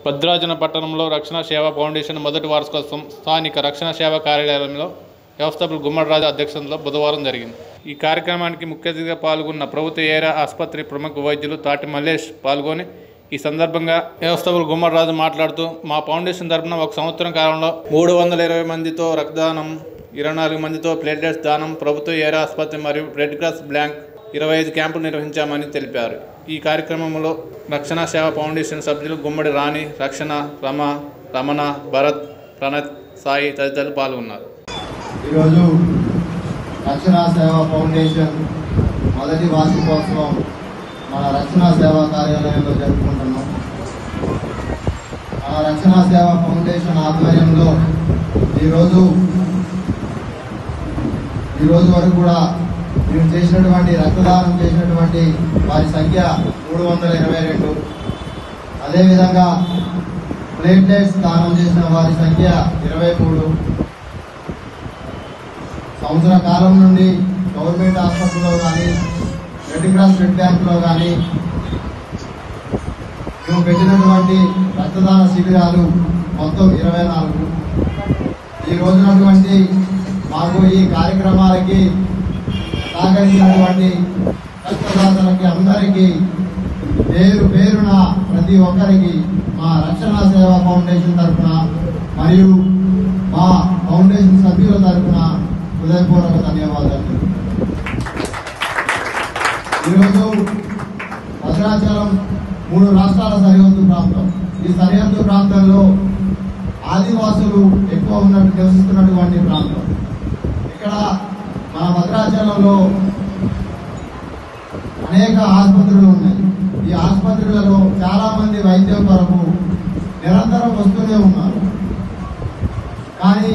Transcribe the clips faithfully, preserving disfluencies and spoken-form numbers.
భద్రాచలం పట్టణంలో రక్షణ సేవా ఫౌండేషన్ మొదటి వార్షికోత్సవం స్థానిక రక్షణ సేవా కార్యాలయంలో వ్యవస్థాపకులు గుమ్మడి రాజు అధ్యక్షతలో బుధవారం జరిగింది. ఈ కార్యక్రమానికి ముఖ్య అతిథిగా పాల్గొన్న ప్రభుత్వ ఏరియా ఆసుపత్రి ప్రముఖ వైద్యులు తాటి మల్లేష్ పాల్గొని ఈ సందర్భంగా వ్యవస్థాపకులు గుమ్మడి రాజు మాట్లాడుతూ, మా ఫౌండేషన్ తరఫున ఒక సంవత్సరం కాలంలో మూడు వందల ఇరవై మందితో రక్తదానం, ఇరవై నాలుగు మందితో ప్లేట్లెట్స్ దానం, ప్రభుత్వ ఏరియా ఆసుపత్రి మరియు రెడ్ క్రాస్ బ్లాంక్ ఇరవై ఐదు క్యాంపులు నిర్వహించామని తెలిపారు. ఈ కార్యక్రమంలో రక్షణ సేవా ఫౌండేషన్ సభ్యులు గుమ్మడి రాణి, రక్షణ, రమ, రమణ, భరత్, ప్రణత్, సాయి తదితరులు పాల్గొన్నారు. ఈరోజు రక్షణ సేవా ఫౌండేషన్ మొదటి వార్షికోత్సవం మన రక్షణ సేవా కార్యాలయంలో జరుపుకుంటున్నాం. మన రక్షణ సేవా ఫౌండేషన్ ఆధ్వర్యంలో ఈరోజు ఈరోజు వరకు కూడా మేము చేసినటువంటి రక్తదానం చేసినటువంటి వారి సంఖ్య మూడు వందల ఇరవై రెండు. అదేవిధంగా ప్లేట్లెట్స్ దానం చేసిన వారి సంఖ్య ఇరవై మూడు. సంవత్సర కాలం నుండి గవర్నమెంట్ హాస్పిటల్లో కానీ రెడ్ క్రాస్ బ్లడ్ బ్యాంకులో కానీ మేము పెట్టినటువంటి రక్తదాన శిబిరాలు మొత్తం ఇరవై నాలుగు. ఈ రోజునటువంటి మాకు ఈ కార్యక్రమాలకి సహకరించినటువంటి రక్తదాతలకి అందరికీ పేరు పేరున ప్రతి ఒక్కరికి మా రక్షణ సేవా ఫౌండేషన్ తరఫున మరియు మా ఫౌండేషన్ సభ్యుల తరఫున హృదయపూర్వక ధన్యవాదాలు. ఈరోజు భద్రాచలం మూడు రాష్ట్రాల సరిహద్దు ప్రాంతం. ఈ సరిహద్దు ప్రాంతంలో ఆదివాసులు ఎక్కువ ఉన్నట్టు నివసిస్తున్నటువంటి ప్రాంతం. ఇక్కడ మన భద్రాచలంలో అనేక ఆసుపత్రులు ఉన్నాయి. ఈ ఆసుపత్రులలో చాలా మంది వైద్యం కొరకు నిరంతరం వస్తూనే ఉన్నారు. కానీ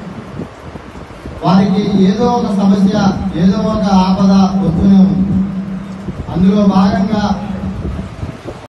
వారికి ఏదో ఒక సమస్య, ఏదో ఒక ఆపద వస్తూనే ఉంది. అందులో భాగంగా